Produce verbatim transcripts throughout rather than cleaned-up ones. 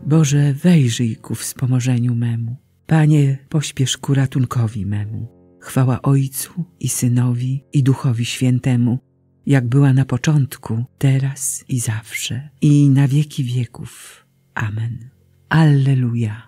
Boże, wejrzyj ku wspomożeniu memu. Panie, pośpiesz ku ratunkowi memu. Chwała Ojcu i Synowi i Duchowi Świętemu, jak była na początku, teraz i zawsze, i na wieki wieków. Amen. Alleluja.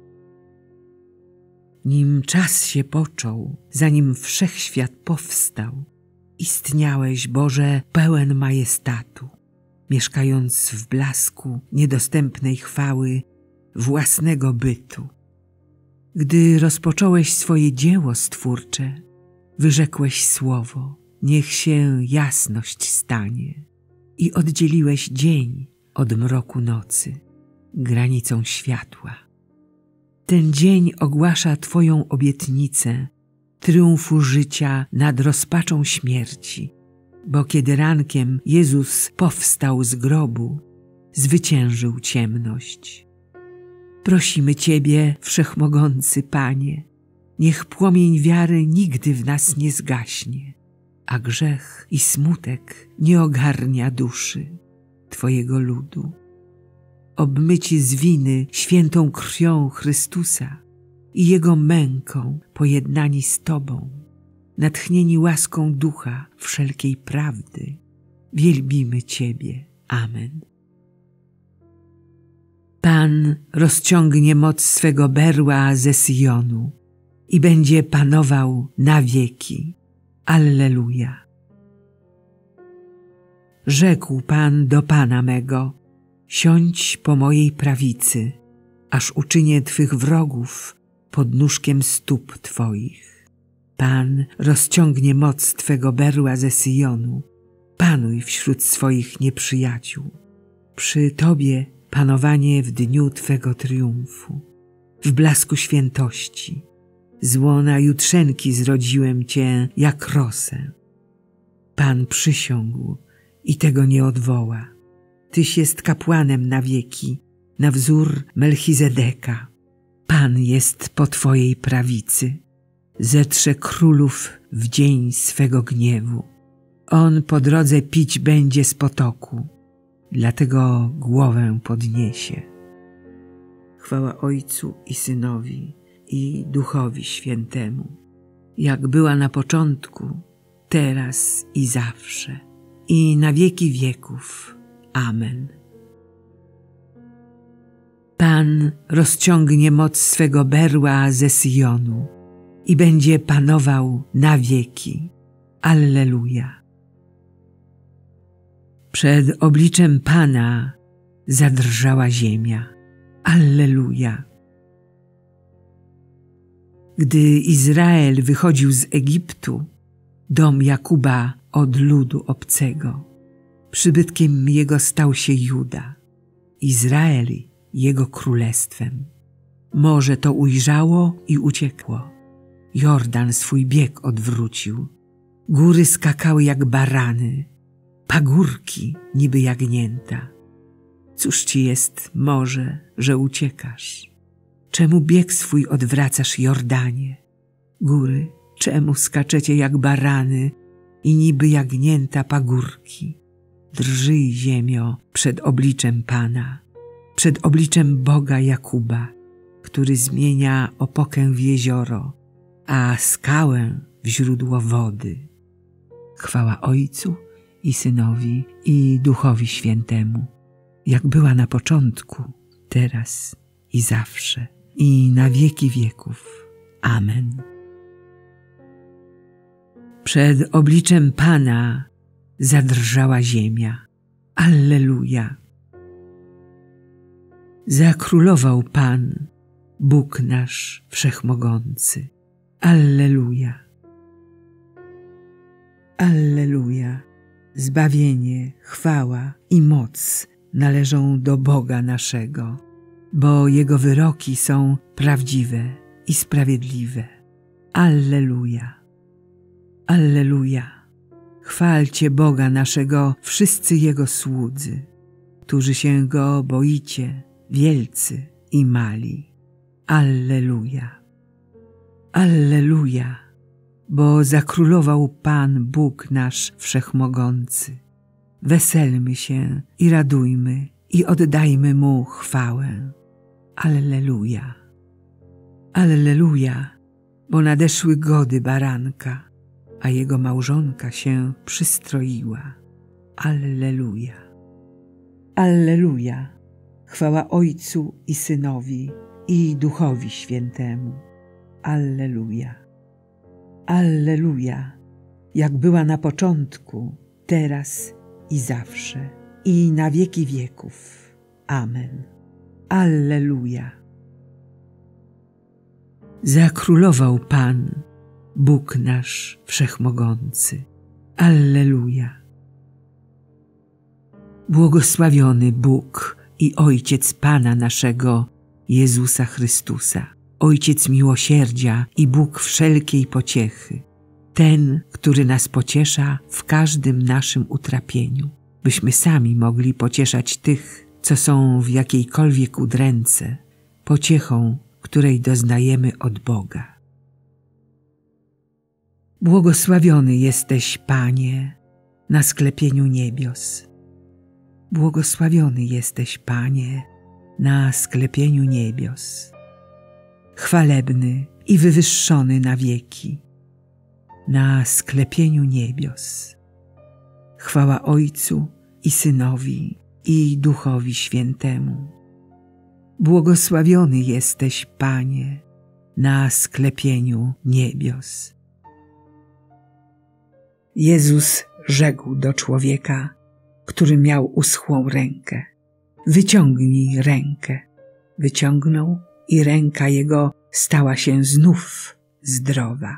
Nim czas się począł, zanim wszechświat powstał, istniałeś, Boże, pełen majestatu, mieszkając w blasku niedostępnej chwały własnego bytu. Gdy rozpocząłeś swoje dzieło stwórcze, wyrzekłeś słowo, niech się jasność stanie, i oddzieliłeś dzień od mroku nocy, granicą światła. Ten dzień ogłasza Twoją obietnicę triumfu życia nad rozpaczą śmierci, bo kiedy rankiem Jezus powstał z grobu, zwyciężył ciemność. Prosimy Ciebie, Wszechmogący Panie, niech płomień wiary nigdy w nas nie zgaśnie, a grzech i smutek nie ogarnia duszy Twojego ludu. Obmyci z winy świętą krwią Chrystusa i Jego męką pojednani z Tobą, natchnieni łaską Ducha wszelkiej prawdy, wielbimy Ciebie. Amen. Pan rozciągnie moc swego berła ze Syjonu i będzie panował na wieki. Alleluja. Rzekł Pan do Pana mego: siądź po mojej prawicy, aż uczynię Twych wrogów podnóżkiem stóp Twoich. Pan rozciągnie moc Twego berła ze Syjonu, panuj wśród swoich nieprzyjaciół. Przy Tobie panowanie w dniu Twego triumfu, w blasku świętości. Z łona jutrzenki zrodziłem Cię jak rosę. Pan przysiągł i tego nie odwoła. Tyś jest kapłanem na wieki, na wzór Melchizedeka. Pan jest po Twojej prawicy. Zetrze królów w dzień swego gniewu. On po drodze pić będzie z potoku, dlatego głowę podniesie. Chwała Ojcu i Synowi i Duchowi Świętemu, jak była na początku, teraz i zawsze, i na wieki wieków. Amen. Pan rozciągnie moc swego berła ze Syjonu i będzie panował na wieki. Alleluja. Przed obliczem Pana zadrżała ziemia. Alleluja. Gdy Izrael wychodził z Egiptu, dom Jakuba od ludu obcego, przybytkiem jego stał się Juda, Izrael jego królestwem. Morze to ujrzało i uciekło. Jordan swój bieg odwrócił. Góry skakały jak barany, pagórki niby jagnięta. Cóż ci jest, morze, że uciekasz? Czemu bieg swój odwracasz, Jordanie? Góry, czemu skaczecie jak barany i niby jagnięta pagórki? Drżyj, ziemio, przed obliczem Pana, przed obliczem Boga Jakuba, który zmienia opokę w jezioro, a skałę w źródło wody. Chwała Ojcu i Synowi i Duchowi Świętemu, jak była na początku, teraz i zawsze, i na wieki wieków. Amen. Przed obliczem Pana zadrżała ziemia. Alleluja. Zakrólował Pan, Bóg nasz wszechmogący. Alleluja. Alleluja. Zbawienie, chwała i moc należą do Boga naszego, bo Jego wyroki są prawdziwe i sprawiedliwe. Alleluja. Alleluja. Chwalcie Boga naszego wszyscy Jego słudzy, którzy się Go boicie, wielcy i mali. Alleluja. Alleluja, bo zakrólował Pan Bóg nasz wszechmogący. Weselmy się i radujmy i oddajmy Mu chwałę. Alleluja. Alleluja, bo nadeszły gody baranka, a jego małżonka się przystroiła. Alleluja. Alleluja. Chwała Ojcu i Synowi, i Duchowi Świętemu. Alleluja. Alleluja. Jak była na początku, teraz i zawsze, i na wieki wieków. Amen. Alleluja. Zakrólował Pan, Bóg nasz Wszechmogący. Alleluja. Błogosławiony Bóg i Ojciec Pana naszego, Jezusa Chrystusa, Ojciec miłosierdzia i Bóg wszelkiej pociechy, ten, który nas pociesza w każdym naszym utrapieniu, byśmy sami mogli pocieszać tych, co są w jakiejkolwiek udręce, pociechą, której doznajemy od Boga. Błogosławiony jesteś, Panie, na sklepieniu niebios. Błogosławiony jesteś, Panie, na sklepieniu niebios. Chwalebny i wywyższony na wieki, na sklepieniu niebios. Chwała Ojcu i Synowi, i Duchowi Świętemu. Błogosławiony jesteś, Panie, na sklepieniu niebios. Jezus rzekł do człowieka, który miał uschłą rękę: wyciągnij rękę. Wyciągnął i ręka jego stała się znów zdrowa.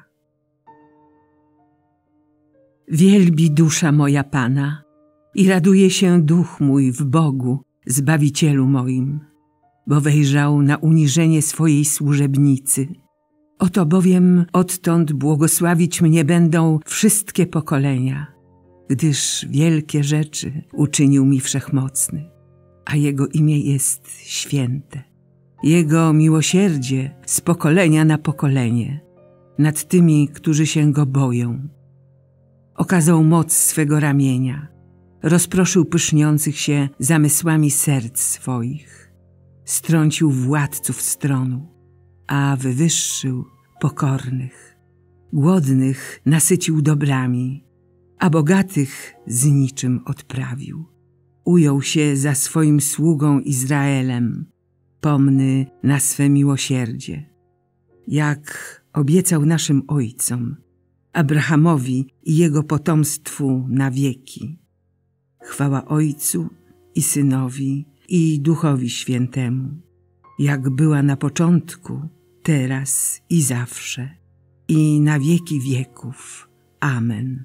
Wielbi dusza moja Pana i raduje się duch mój w Bogu, Zbawicielu moim, bo wejrzał na uniżenie swojej służebnicy. Oto bowiem odtąd błogosławić mnie będą wszystkie pokolenia, gdyż wielkie rzeczy uczynił mi Wszechmocny, a Jego imię jest święte. Jego miłosierdzie z pokolenia na pokolenie nad tymi, którzy się Go boją. Okazał moc swego ramienia, rozproszył pyszniących się zamysłami serc swoich, strącił władców stronu, a wywyższył pokornych. Głodnych nasycił dobrami, a bogatych z niczym odprawił. Ujął się za swoim sługą Izraelem, pomny na swe miłosierdzie, jak obiecał naszym ojcom, Abrahamowi i jego potomstwu na wieki. Chwała Ojcu i Synowi, i Duchowi Świętemu, jak była na początku, teraz i zawsze, i na wieki wieków. Amen.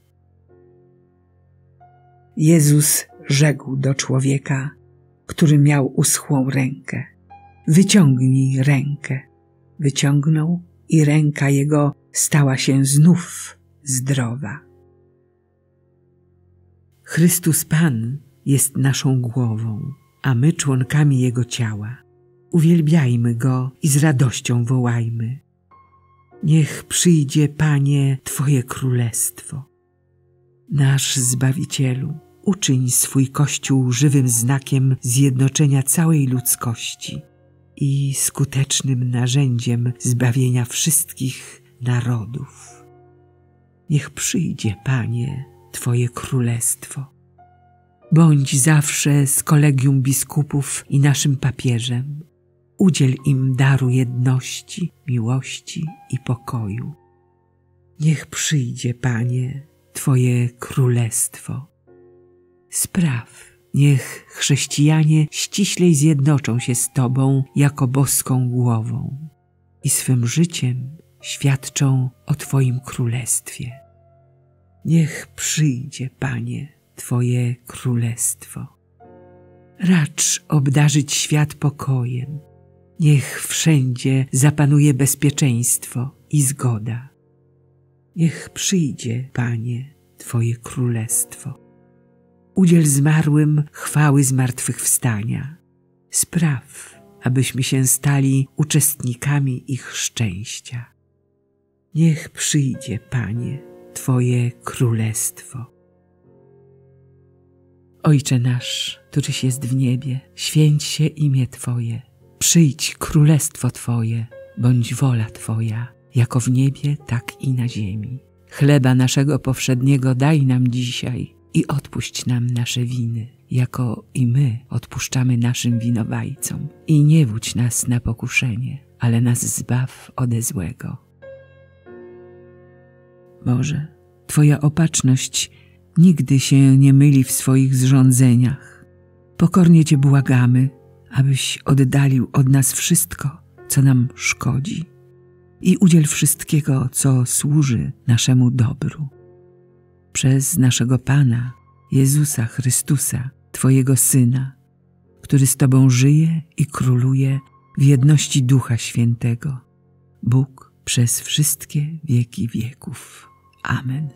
Jezus rzekł do człowieka, który miał uschłą rękę: wyciągnij rękę. Wyciągnął i ręka jego stała się znów zdrowa. Chrystus Pan jest naszą głową, a my członkami Jego ciała. Uwielbiajmy Go i z radością wołajmy: niech przyjdzie, Panie, Twoje królestwo. Nasz Zbawicielu, uczyń swój Kościół żywym znakiem zjednoczenia całej ludzkości i skutecznym narzędziem zbawienia wszystkich narodów. Niech przyjdzie, Panie, Twoje królestwo. Bądź zawsze z kolegium biskupów i naszym papieżem. Udziel im daru jedności, miłości i pokoju. Niech przyjdzie, Panie, Twoje królestwo. Spraw, niech chrześcijanie ściślej zjednoczą się z Tobą jako boską głową i swym życiem świadczą o Twoim królestwie. Niech przyjdzie, Panie, Twoje królestwo. Racz obdarzyć świat pokojem. Niech wszędzie zapanuje bezpieczeństwo i zgoda. Niech przyjdzie, Panie, Twoje królestwo. Udziel zmarłym chwały zmartwychwstania. Spraw, abyśmy się stali uczestnikami ich szczęścia. Niech przyjdzie, Panie, Twoje królestwo. Ojcze nasz, któryś jest w niebie, święć się imię Twoje. Przyjdź królestwo Twoje, bądź wola Twoja, jako w niebie, tak i na ziemi. Chleba naszego powszedniego daj nam dzisiaj i odpuść nam nasze winy, jako i my odpuszczamy naszym winowajcom. I nie wódź nas na pokuszenie, ale nas zbaw ode złego. Boże, Twoja opatrzność nigdy się nie myli w swoich zrządzeniach. Pokornie Cię błagamy, abyś oddalił od nas wszystko, co nam szkodzi, i udziel wszystkiego, co służy naszemu dobru. Przez naszego Pana, Jezusa Chrystusa, Twojego Syna, który z Tobą żyje i króluje w jedności Ducha Świętego, Bóg przez wszystkie wieki wieków. Amen.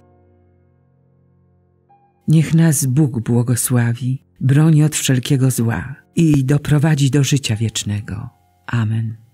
Niech nas Bóg błogosławi, broni od wszelkiego zła i doprowadzi do życia wiecznego. Amen.